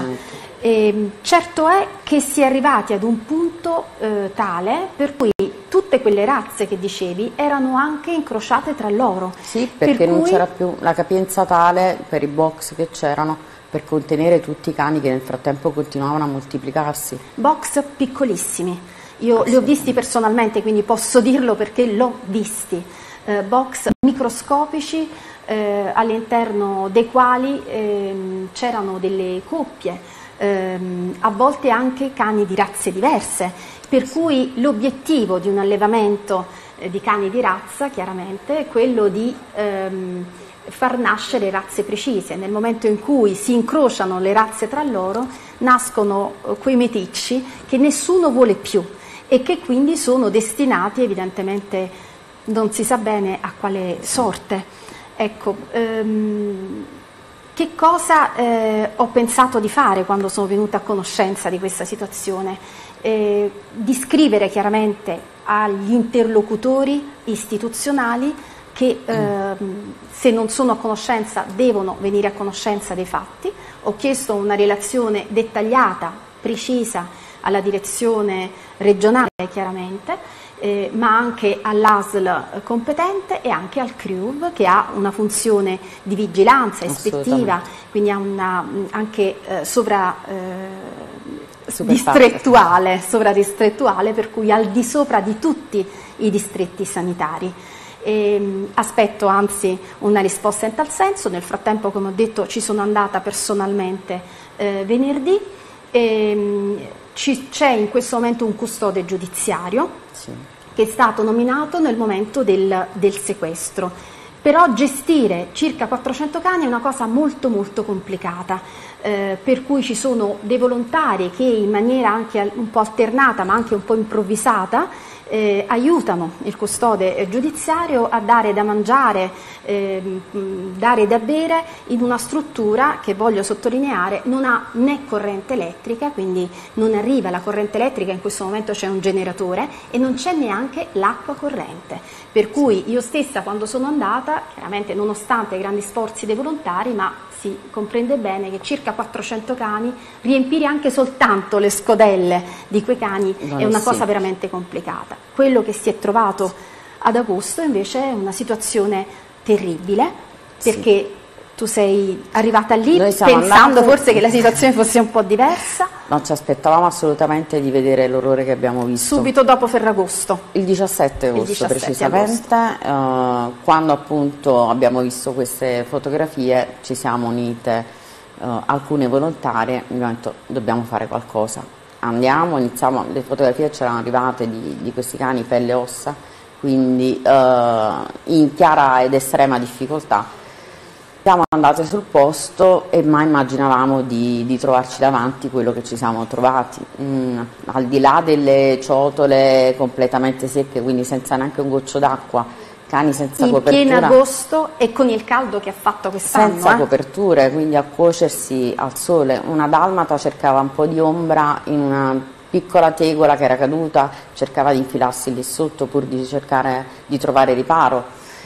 E, certo è che si è arrivati ad un punto eh, tale per cui tutte quelle razze che dicevi erano anche incrociate tra loro. Sì, perché per non cui... c'era più la capienza tale per i box che c'erano per contenere tutti i cani che nel frattempo continuavano a moltiplicarsi. Box piccolissimi, io li ho visti personalmente, quindi posso dirlo perché l'ho visti, eh, box microscopici eh, all'interno dei quali eh, c'erano delle coppie, eh, a volte anche cani di razze diverse, per cui l'obiettivo di un allevamento eh, di cani di razza chiaramente è quello di... Ehm, far nascere razze precise. Nel momento in cui si incrociano le razze tra loro nascono quei meticci che nessuno vuole più e che quindi sono destinati evidentemente non si sa bene a quale sorte. Ecco, ehm, che cosa eh, ho pensato di fare quando sono venuta a conoscenza di questa situazione? Eh, di scrivere chiaramente agli interlocutori istituzionali che eh, se non sono a conoscenza devono venire a conoscenza dei fatti. Ho chiesto una relazione dettagliata, precisa alla direzione regionale chiaramente, eh, ma anche all'A S L competente e anche al C R I U V che ha una funzione di vigilanza ispettiva, quindi ha una, anche eh, sovra... Eh, distrettuale, sovradistrettuale, per cui al di sopra di tutti i distretti sanitari. E aspetto anzi una risposta in tal senso. Nel frattempo, come ho detto, ci sono andata personalmente eh, venerdì. C'è in questo momento un custode giudiziario sì. che è stato nominato nel momento del, del sequestro. Però gestire circa quattrocento cani è una cosa molto molto complicata, eh, per cui ci sono dei volontari che in maniera anche un po' alternata ma anche un po' improvvisata Eh, aiutano il custode giudiziario a dare da mangiare, eh, dare da bere in una struttura che, voglio sottolineare, non ha né corrente elettrica, quindi non arriva la corrente elettrica, in questo momento c'è un generatore e non c'è neanche l'acqua corrente, per cui io stessa quando sono andata, chiaramente nonostante i grandi sforzi dei volontari, ma si comprende bene che circa quattrocento cani, riempire anche soltanto le scodelle di quei cani non è una sì. cosa veramente complicata. Quello che si è trovato ad agosto invece è una situazione terribile, perché sì. tu sei arrivata lì pensando andati... forse che la situazione fosse un po' diversa. Non ci aspettavamo assolutamente di vedere l'orrore che abbiamo visto. Subito dopo Ferragosto. Il diciassette agosto, Il diciassette precisamente, agosto. Uh, quando appunto abbiamo visto queste fotografie ci siamo unite uh, alcune volontarie, abbiamo detto dobbiamo fare qualcosa. Andiamo, iniziamo, le fotografie c'erano arrivate di, di questi cani pelle e ossa, quindi uh, in chiara ed estrema difficoltà. Siamo andate sul posto e mai immaginavamo di, di trovarci davanti quello che ci siamo trovati, mm, al di là delle ciotole completamente secche, quindi senza neanche un goccio d'acqua, cani senza in copertura. In pieno agosto e con il caldo che ha fatto quest'anno. Senza eh? coperture, quindi a cuocersi al sole. Una dalmata cercava un po' di ombra in una piccola tegola che era caduta, cercava di infilarsi lì sotto pur di cercare di trovare riparo.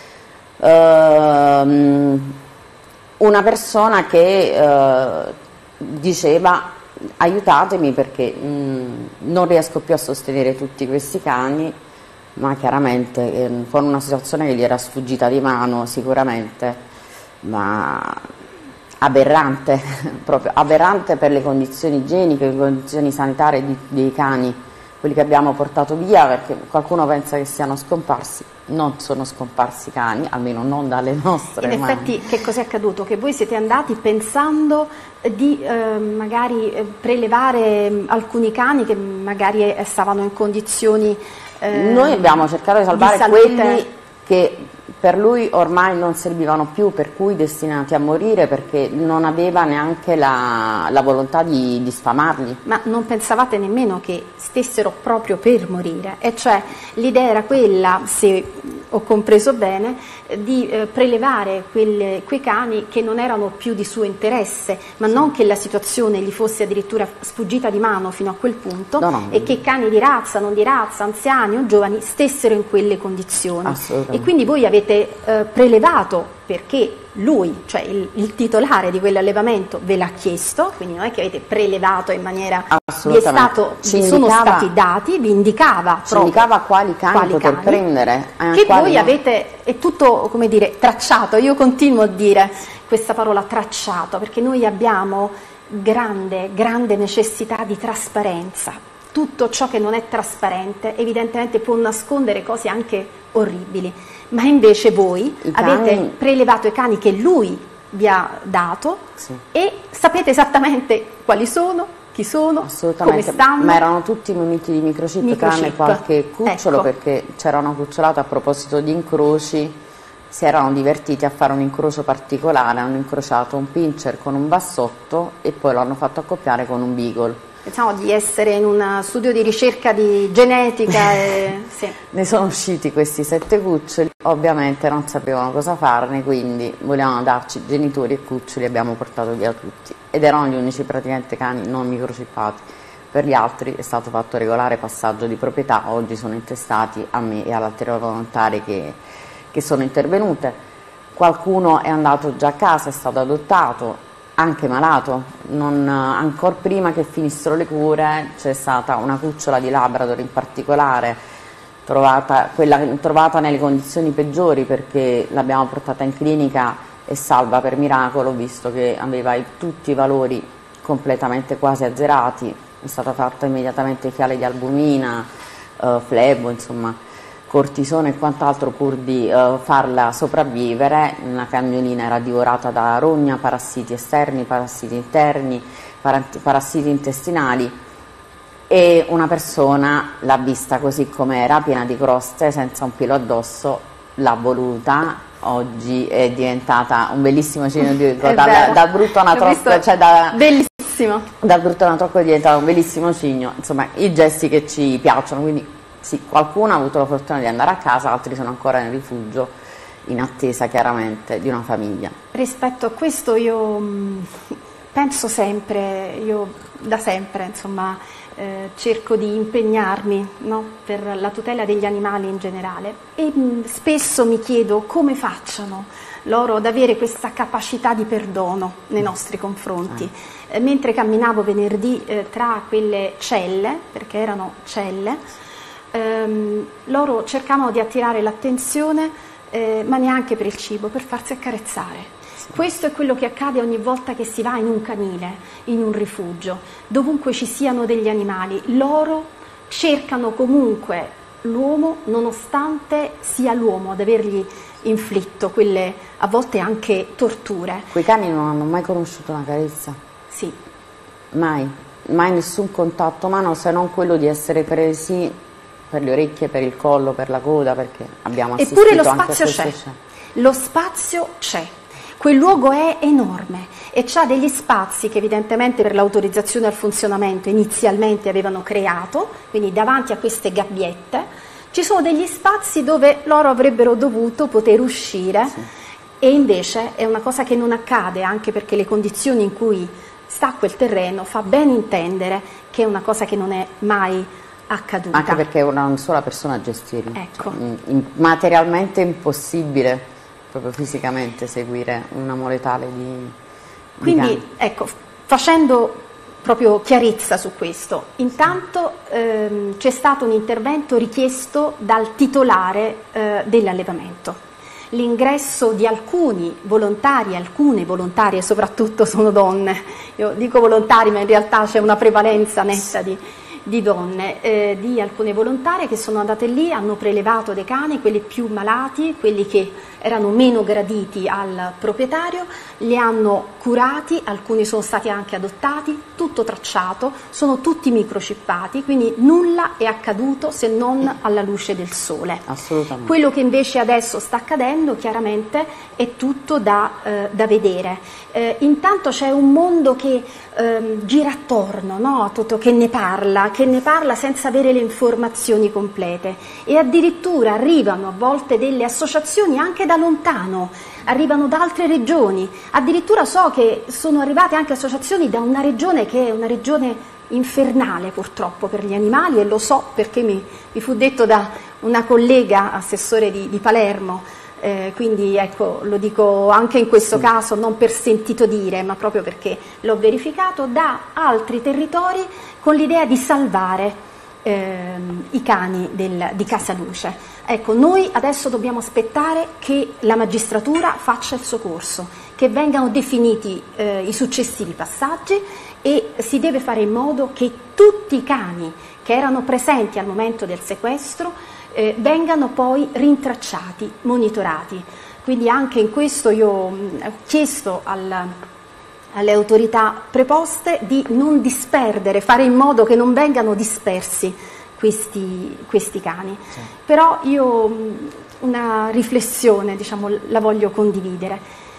Ehm... Una persona che eh, diceva aiutatemi perché mh, non riesco più a sostenere tutti questi cani, ma chiaramente eh, con una situazione che gli era sfuggita di mano sicuramente. ma aberrante, proprio aberrante per le condizioni igieniche, le condizioni sanitarie di, dei cani, quelli che abbiamo portato via, perché qualcuno pensa che siano scomparsi. Non sono scomparsi cani, almeno non dalle nostre In mani. effetti che cos'è accaduto? Che voi siete andati pensando di eh, magari eh, prelevare alcuni cani che magari eh, stavano in condizioni eh, Noi abbiamo cercato di salvare di salute. quelli che per lui ormai non servivano più, per cui destinati a morire, perché non aveva neanche la, la volontà di, di sfamarli. Ma non pensavate nemmeno che stessero proprio per morire, e cioè l'idea era quella, se ho compreso bene, di eh, prelevare quelle, quei cani che non erano più di suo interesse, ma sì. non che la situazione gli fosse addirittura sfuggita di mano fino a quel punto, no, no, e che cani di razza, non di razza, anziani o giovani stessero in quelle condizioni. E quindi voi avete eh, prelevato perché lui, cioè il, il titolare di quell'allevamento, ve l'ha chiesto, quindi non è che avete prelevato in maniera, vi, è stato, vi sono stati dati, vi indicava ci indicava quali cani quali poter cani, prendere, eh, che quali voi no. avete, è tutto, come dire, tracciato. Io continuo a dire questa parola tracciato, perché noi abbiamo grande, grande necessità di trasparenza. Tutto ciò che non è trasparente evidentemente può nascondere cose anche orribili, ma invece voi I avete cani... prelevato i cani che lui vi ha dato, sì. e sapete esattamente quali sono, chi sono, come stanno. Ma erano tutti muniti di microchip, microchip. tranne qualche cucciolo, ecco. perché c'erano cucciolate a proposito di incroci, si erano divertiti a fare un incrocio particolare, hanno incrociato un pincher con un bassotto e poi lo hanno fatto accoppiare con un beagle. Pensiamo di essere in un studio di ricerca di genetica. E... sì. Ne sono usciti questi sette cuccioli, ovviamente non sapevano cosa farne, quindi volevano darci genitori e cuccioli, abbiamo portato via tutti. Ed erano gli unici praticamente cani non microchippati. Per gli altri è stato fatto regolare passaggio di proprietà, oggi sono intestati a me e alle altre volontarie che, che sono intervenute. Qualcuno è andato già a casa, è stato adottato, anche malato, non, ancora prima che finissero le cure c'è stata una cucciola di Labrador in particolare, trovata, quella trovata nelle condizioni peggiori, perché l'abbiamo portata in clinica e salva per miracolo, visto che aveva tutti i valori completamente quasi azzerati, è stata fatta immediatamente fiale di albumina, eh, flebo, insomma cortisone e quant'altro pur di uh, farla sopravvivere. La cagnolina era divorata da rogna, parassiti esterni, parassiti interni, parassiti intestinali, e una persona l'ha vista così com'era, piena di croste, senza un pelo addosso, l'ha voluta. Oggi è diventata un bellissimo cigno di dal, dal brutto anatrocco, cioè da, bellissimo. Dal brutto anatrocco è diventato un bellissimo cigno, insomma i gesti che ci piacciono, quindi sì, qualcuno ha avuto la fortuna di andare a casa, altri sono ancora nel rifugio in attesa chiaramente di una famiglia. Rispetto a questo io mh, penso sempre, io da sempre insomma eh, cerco di impegnarmi, no, per la tutela degli animali in generale, e mh, spesso mi chiedo come facciano loro ad avere questa capacità di perdono nei nostri confronti. Eh. Eh, mentre camminavo venerdì eh, tra quelle celle, perché erano celle, ehm, loro cercavano di attirare l'attenzione, eh, ma neanche per il cibo, per farsi accarezzare. Questo è quello che accade ogni volta che si va in un canile, in un rifugio, dovunque ci siano degli animali. Loro cercano comunque l'uomo, nonostante sia l'uomo ad avergli inflitto quelle a volte anche torture. Quei cani non hanno mai conosciuto una carezza? Sì. Mai, mai nessun contatto umano, se non quello di essere presi per le orecchie, per il collo, per la coda, perché abbiamo assistito Eppure lo anche a spazio queste c'è. scene. Lo spazio c'è. Quel luogo è enorme e c'ha degli spazi che evidentemente per l'autorizzazione al funzionamento inizialmente avevano creato, quindi davanti a queste gabbiette ci sono degli spazi dove loro avrebbero dovuto poter uscire, sì. E invece è una cosa che non accade, anche perché le condizioni in cui sta quel terreno fa ben intendere che è una cosa che non è mai accaduta. Anche perché è una sola persona a gestirli. Ecco. Cioè, materialmente impossibile, proprio fisicamente, seguire una mole tale di, quindi di ecco, facendo proprio chiarezza su questo, intanto ehm, c'è stato un intervento richiesto dal titolare eh, dell'allevamento, l'ingresso di alcuni volontari, alcune volontarie soprattutto sono donne, io dico volontari ma in realtà c'è una prevalenza netta di, di donne, eh, di alcune volontarie che sono andate lì, hanno prelevato dei cani, quelli più malati, quelli che erano meno graditi al proprietario, li hanno curati, alcuni sono stati anche adottati, tutto tracciato, sono tutti microchippati, quindi nulla è accaduto se non alla luce del sole. Assolutamente. Quello che invece adesso sta accadendo chiaramente è tutto da, eh, da vedere. Eh, intanto c'è un mondo che eh, gira attorno, no? A tutto, che ne parla, che ne parla senza avere le informazioni complete, e addirittura arrivano a volte delle associazioni anche da lontano, arrivano da altre regioni, addirittura so che sono arrivate anche associazioni da una regione che è una regione infernale purtroppo per gli animali, e lo so perché mi, mi fu detto da una collega assessore di, di Palermo, eh, quindi ecco, lo dico anche in questo sì. caso non per sentito dire, ma proprio perché l'ho verificato, da altri territori con l'idea di salvare ehm, i cani del, di Casaluce. Ecco, noi adesso dobbiamo aspettare che la magistratura faccia il suo corso, che vengano definiti eh, i successivi passaggi, e si deve fare in modo che tutti i cani che erano presenti al momento del sequestro eh, vengano poi rintracciati, monitorati. Quindi anche in questo io mh, ho chiesto al, alle autorità preposte di non disperdere, fare in modo che non vengano dispersi Questi, questi cani. Sì. Però io una riflessione, diciamo, la voglio condividere.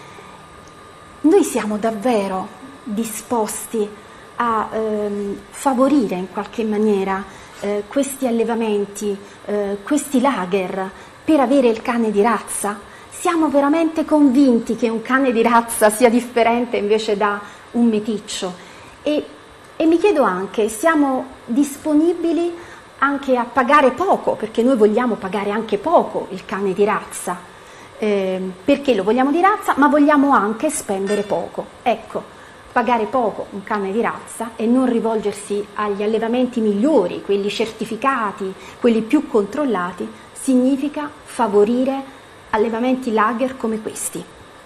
Noi siamo davvero disposti a ehm, favorire in qualche maniera eh, questi allevamenti, eh, questi lager per avere il cane di razza? Siamo veramente convinti che un cane di razza sia differente invece da un meticcio? E, e mi chiedo anche, siamo disponibili anche a pagare poco, perché noi vogliamo pagare anche poco il cane di razza, eh, perché lo vogliamo di razza, ma vogliamo anche spendere poco. Ecco, pagare poco un cane di razza e non rivolgersi agli allevamenti migliori, quelli certificati, quelli più controllati, significa favorire allevamenti lager come questi.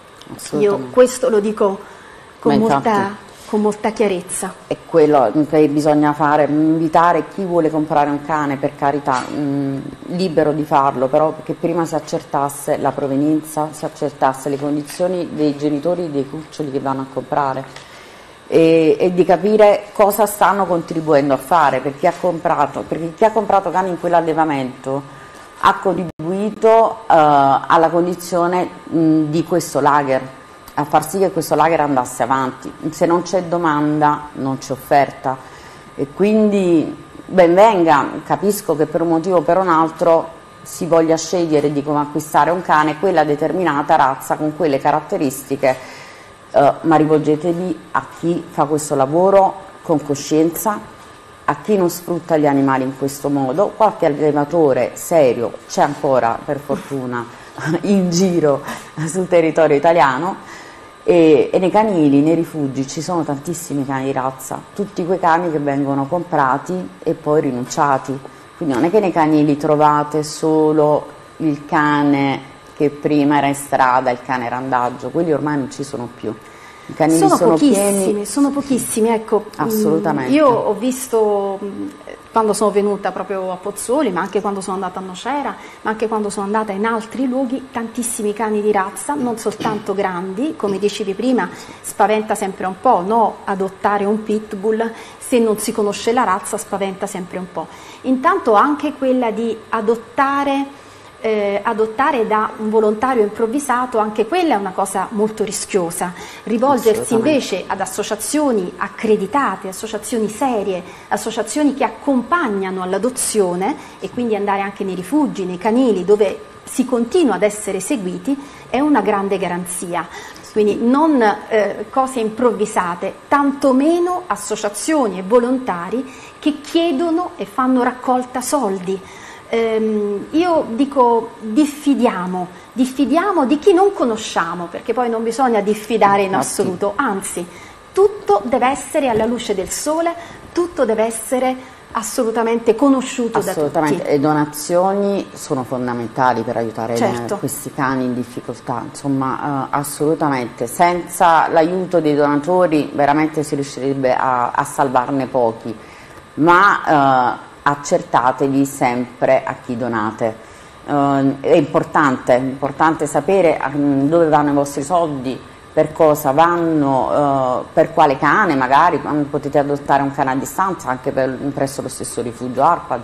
Io questo lo dico con molta... con molta chiarezza. È quello che bisogna fare, invitare chi vuole comprare un cane, per carità, mh, libero di farlo, però che prima si accertasse la provenienza, si accertasse le condizioni dei genitori dei cuccioli che vanno a comprare, e, e di capire cosa stanno contribuendo a fare, per chi ha comprato, perché chi ha comprato cani in quell'allevamento ha contribuito uh, alla condizione mh, di questo lager, a far sì che questo lager andasse avanti. Se non c'è domanda non c'è offerta, e quindi ben venga, capisco che per un motivo o per un altro si voglia scegliere di come acquistare un cane, quella determinata razza con quelle caratteristiche, eh, ma rivolgetevi a chi fa questo lavoro con coscienza, a chi non sfrutta gli animali in questo modo. Qualche allevatore serio c'è ancora, per fortuna, in giro sul territorio italiano. E, e nei canili, nei rifugi ci sono tantissimi cani di razza, tutti quei cani che vengono comprati e poi rinunciati, quindi non è che nei canili trovate solo il cane che prima era in strada, il cane randagio, quelli ormai non ci sono più. I canili sono, sono pochissimi, pieni. sono pochissimi, ecco. Assolutamente. Io ho visto, quando sono venuta proprio a Pozzuoli, ma anche quando sono andata a Nocera, ma anche quando sono andata in altri luoghi, tantissimi cani di razza, non soltanto grandi, come dicevi prima, spaventa sempre un po', no? Adottare un pitbull, se non si conosce la razza, spaventa sempre un po'. Intanto anche quella di adottare Eh, adottare da un volontario improvvisato, anche quella è una cosa molto rischiosa. Rivolgersi invece ad associazioni accreditate, associazioni serie, associazioni che accompagnano all'adozione, e quindi andare anche nei rifugi, nei canili dove si continua ad essere seguiti, è una grande garanzia. Quindi non eh, cose improvvisate, tantomeno associazioni e volontari che chiedono e fanno raccolta soldi. Um, io dico diffidiamo, diffidiamo di chi non conosciamo, perché poi non bisogna diffidare in assoluto, anzi tutto deve essere alla luce del sole, tutto deve essere assolutamente conosciuto assolutamente. da tutti. Le donazioni sono fondamentali per aiutare certo. questi cani in difficoltà, insomma uh, assolutamente, senza l'aiuto dei donatori veramente si riuscirebbe a, a salvarne pochi, ma uh, accertatevi sempre a chi donate. Uh, è importante, è importante sapere um, dove vanno i vostri soldi, per cosa vanno, uh, per quale cane magari, potete adottare un cane a distanza anche per, presso lo stesso rifugio ARPAD.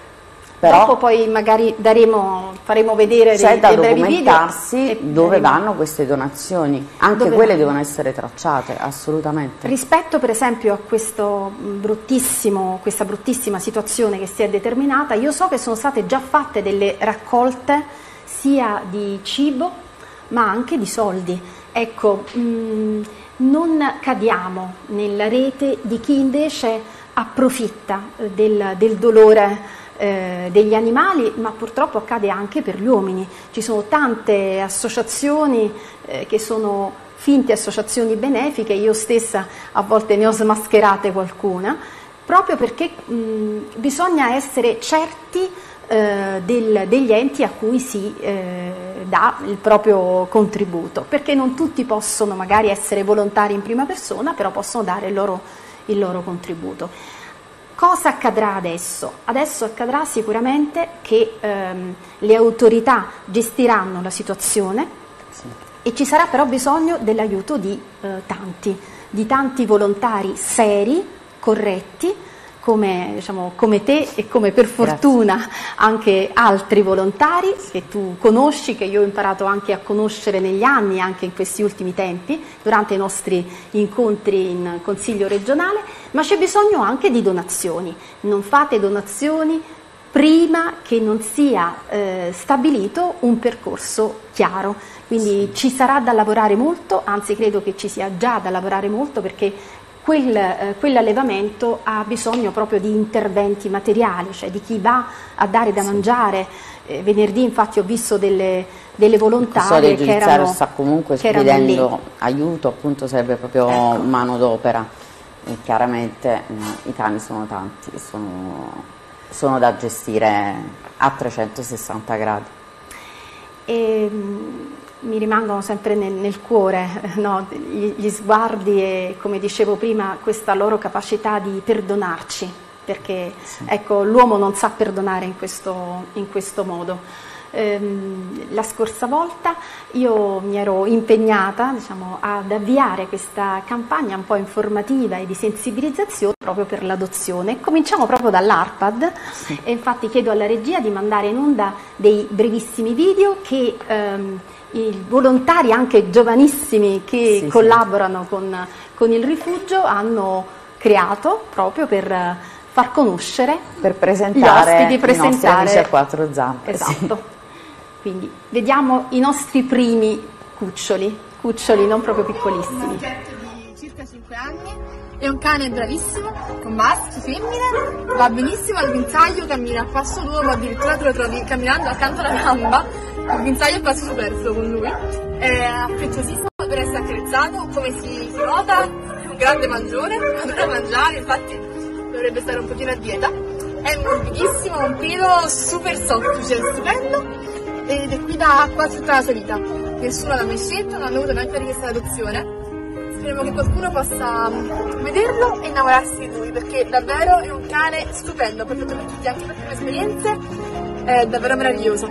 Però dopo poi magari daremo, faremo vedere c'è dei, da dei brevi documentarsi video dove daremo... vanno queste donazioni, anche dove quelle vanno? devono essere tracciate, assolutamente. Rispetto per esempio a questo bruttissimo, questa bruttissima situazione che si è determinata, io so che sono state già fatte delle raccolte sia di cibo ma anche di soldi. Ecco, mh, non cadiamo nella rete di chi invece approfitta del, del dolore eh, degli animali, ma purtroppo accade anche per gli uomini. Ci sono tante associazioni eh, che sono finte associazioni benefiche, io stessa a volte ne ho smascherate qualcuna, proprio perché mh, bisogna essere certi eh, del, degli enti a cui si eh, dà il proprio contributo, perché non tutti possono magari essere volontari in prima persona, però possono dare il loro, il loro contributo. Cosa accadrà adesso? Adesso accadrà sicuramente che ehm, le autorità gestiranno la situazione, sì. E ci sarà però bisogno dell'aiuto di eh, tanti, di tanti volontari seri, corretti, come, diciamo, come te e come per fortuna Grazie. Anche altri volontari che tu conosci, che io ho imparato anche a conoscere negli anni, anche in questi ultimi tempi, durante i nostri incontri in Consiglio regionale, ma c'è bisogno anche di donazioni. Non fate donazioni prima che non sia eh, stabilito un percorso chiaro. Quindi sì. Ci sarà da lavorare molto, anzi credo che ci sia già da lavorare molto, perché quel, eh, quell'allevamento ha bisogno proprio di interventi materiali, cioè di chi va a dare da sì. mangiare. Eh, venerdì infatti ho visto delle, delle volontarie che erano sta comunque chiedendo aiuto, appunto serve proprio ecco. manodopera e chiaramente mh, i cani sono tanti, sono, sono da gestire a trecentosessanta gradi. E, mi rimangono sempre nel, nel cuore no, gli, gli sguardi e, come dicevo prima, questa loro capacità di perdonarci, perché sì. ecco, l'uomo non sa perdonare in questo, in questo modo. Ehm, la scorsa volta io mi ero impegnata, diciamo, ad avviare questa campagna un po' informativa e di sensibilizzazione proprio per l'adozione. Cominciamo proprio dall'ARPAD sì. e infatti chiedo alla regia di mandare in onda dei brevissimi video che ehm, i volontari anche giovanissimi che sì, collaborano sì. Con, con il rifugio hanno creato proprio per far conoscere per presentare gli ospiti, presentare i nostri amici a quattro zampe. Esatto. Sì. Quindi vediamo i nostri primi cuccioli, cuccioli non proprio piccolissimi. Un vecchietto di circa cinque anni, è un cane bravissimo, con maschi, femmine, va benissimo al guinzaglio, cammina a passo d'uomo, addirittura te lo trovi camminando accanto alla gamba, il guinzaglio è quasi superfluo con lui, è affettuosissimo per essere accarezzato, come si, si nota, è un grande mangione, adora mangiare, infatti dovrebbe stare un pochino a dieta, è morbidissimo, ha un pelo super soffice, stupendo, ed è qui da quasi tutta la sua vita, nessuno l'ha mai scelto, non ha avuto neanche richiesta d'adozione. Speriamo che qualcuno possa vederlo e innamorarsi di lui, perché davvero è un cane stupendo, perfetto per tutti, anche per le esperienze, è davvero meraviglioso.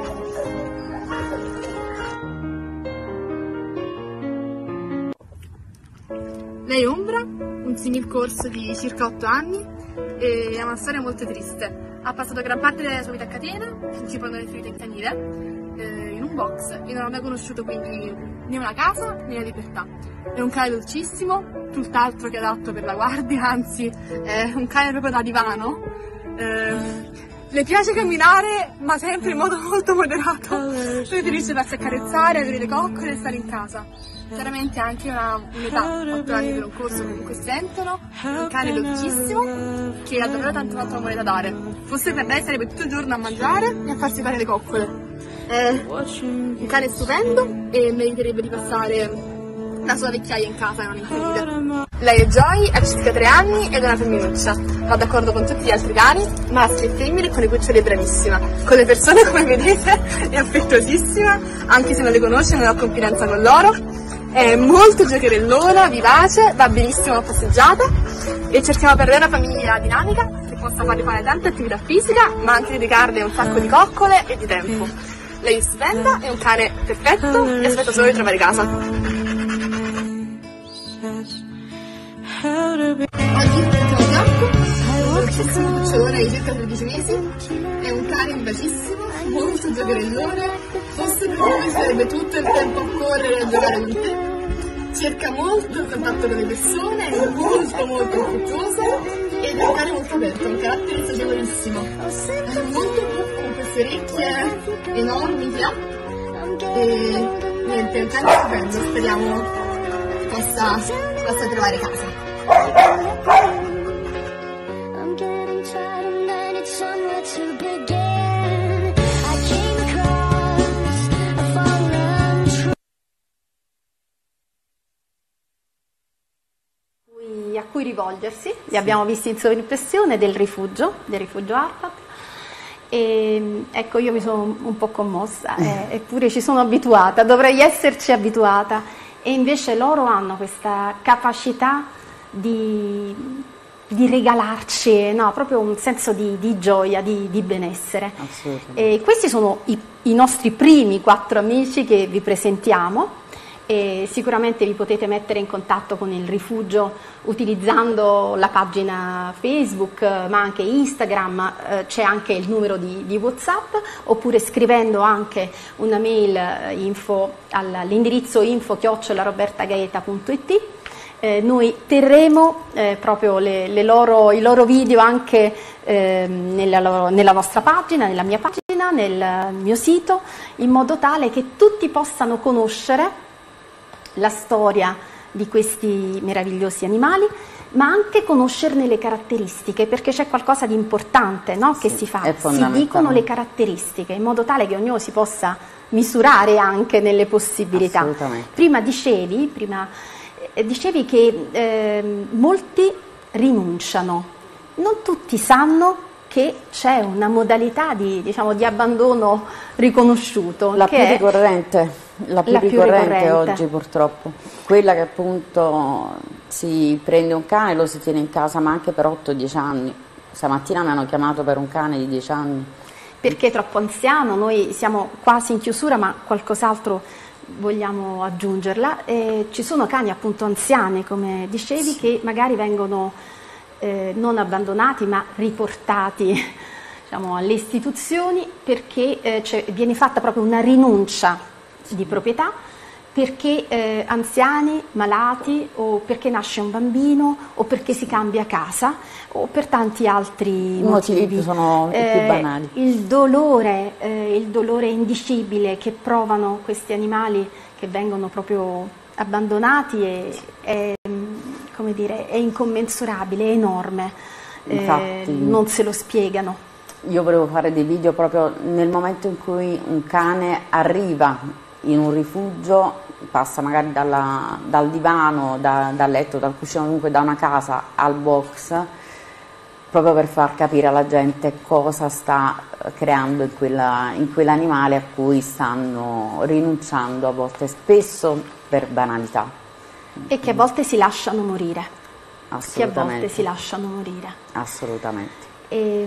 Lei è Umbra, un simil corso di circa otto anni, e ha una storia molto triste. Ha passato gran parte della sua vita a catena, principalmente nelle ferite in canile, eh, in un box, e non ha mai conosciuto quindi né una casa né la libertà. È un cane dolcissimo, tutt'altro che adatto per la guardia, anzi è un cane proprio da divano. Eh, le piace camminare, ma sempre in modo molto moderato. Preferisce farsi accarezzare, avere le coccole e stare in casa. Chiaramente anche una, un'età, otto anni per un corso comunque si sentono, un cane dolcissimo che ha davvero tanto tanto amore da dare. Fosse per lei sarebbe tutto il giorno a mangiare e a farsi fare le coccole. È un cane stupendo e meriterebbe di passare la sua vecchiaia in casa non include. Lei è Joy, ha circa tre anni ed è una femminuccia. Va d'accordo con tutti gli altri cani, maschi e femmine, e con i cuccioli è bravissima. Con le persone, come vedete, è affettuosissima, anche se non le conosce, non ha confidenza con loro. È molto giocherellona, vivace, va benissimo a passeggiate e cerchiamo per lei una famiglia dinamica che possa fare fare tanta attività fisica, ma anche dedicarle un sacco di coccole e di tempo. Lei è stupenda, è un cane perfetto e aspetta solo di trovare casa. Oggi mettiamo Giacco, è un dolcissimo cucciolone di circa tredici mesi, è un cane vivacissimo, molto giocherellone, fosse per lui sarebbe tutto il tempo a correre e a giocare con te, cerca molto il contatto con le persone, è molto molto affettuoso ed è un cane molto aperto, un carattere socievolissimo, è molto buffo con queste orecchie enormi che ha e niente, è un cane stupendo, speriamo possa, possa trovare casa. I'm getting tired and I need somewhere to begin. I came across a fallen tree. A cui rivolgersi, li abbiamo visti in sovrimpressione del rifugio, del rifugio Arpad. E ecco, io mi sono un po' commossa, eh, eppure ci sono abituata, dovrei esserci abituata, e invece loro hanno questa capacità di, di regalarci, no, proprio un senso di, di gioia, di, di benessere. E questi sono i, i nostri primi quattro amici che vi presentiamo. E sicuramente vi potete mettere in contatto con il rifugio utilizzando la pagina Facebook, ma anche Instagram, eh, c'è anche il numero di, di WhatsApp, oppure scrivendo anche una mail info all'indirizzo info chiocciola robertagaeta punto it. Eh, noi terremo eh, proprio le, le loro, i loro video anche eh, nella, loro, nella nostra pagina, nella mia pagina, nel mio sito, in modo tale che tutti possano conoscere la storia di questi meravigliosi animali, ma anche conoscerne le caratteristiche, perché c'è qualcosa di importante, no? Che sì, si fa, si dicono le caratteristiche in modo tale che ognuno si possa misurare anche nelle possibilità. Prima dicevi, prima, eh, dicevi che eh, molti rinunciano, non tutti sanno che c'è una modalità di, diciamo, di abbandono riconosciuto. La che più è ricorrente, la più, la più ricorrente, ricorrente oggi purtroppo, quella che appunto si prende un cane e lo si tiene in casa, ma anche per otto dieci anni. Stamattina mi hanno chiamato per un cane di dieci anni. Perché è troppo anziano, noi siamo quasi in chiusura, ma qualcos'altro vogliamo aggiungerla. E ci sono cani appunto anziani, come dicevi, sì, che magari vengono Eh, non abbandonati ma riportati, diciamo, alle istituzioni, perché eh, cioè, viene fatta proprio una rinuncia di proprietà, perché eh, anziani, malati, o perché nasce un bambino, o perché si cambia casa, o per tanti altri motivi. motivi sono i più banali. Eh, il dolore, eh, il dolore indicibile che provano questi animali che vengono proprio abbandonati è, è come dire, è incommensurabile, è enorme, eh, non se lo spiegano. Io volevo fare dei video proprio nel momento in cui un cane arriva in un rifugio, passa magari dalla, dal divano, da, dal letto, dal cuscino, comunque da una casa al box, proprio per far capire alla gente cosa sta creando in, quella, in quell'animale a cui stanno rinunciando a volte, spesso per banalità. E che a volte si lasciano morire. Che a Assolutamente. volte si lasciano morire. Assolutamente. E,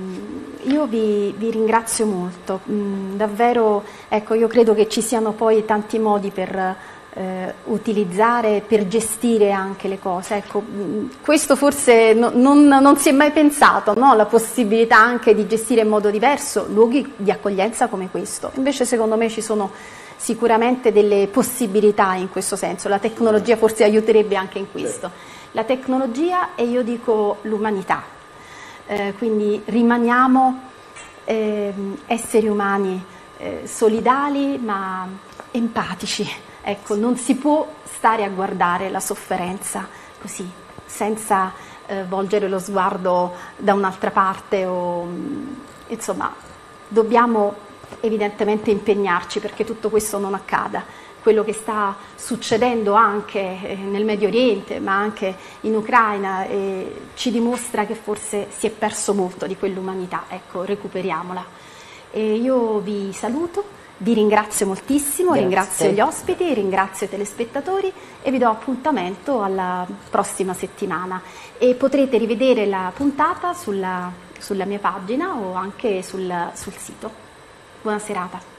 io vi, vi ringrazio molto, mm, davvero, ecco, io credo che ci siano poi tanti modi per eh, utilizzare, per gestire anche le cose. Ecco, mh, questo forse no, non, non si è mai pensato, no? La possibilità anche di gestire in modo diverso luoghi di accoglienza come questo. Invece secondo me ci sono sicuramente delle possibilità in questo senso, la tecnologia forse aiuterebbe anche in questo. La tecnologia e io dico l'umanità, eh, quindi rimaniamo eh, esseri umani eh, solidali ma empatici, ecco, non si può stare a guardare la sofferenza così, senza eh, volgere lo sguardo da un'altra parte o insomma dobbiamo evidentemente impegnarci perché tutto questo non accada, quello che sta succedendo anche eh, nel Medio Oriente, ma anche in Ucraina, eh, ci dimostra che forse si è perso molto di quell'umanità. Ecco, recuperiamola. E io vi saluto. Vi ringrazio moltissimo, Grazie. ringrazio gli ospiti, ringrazio i telespettatori e vi do appuntamento alla prossima settimana. E potrete rivedere la puntata sulla, sulla mia pagina o anche sul, sul sito. Buona serata.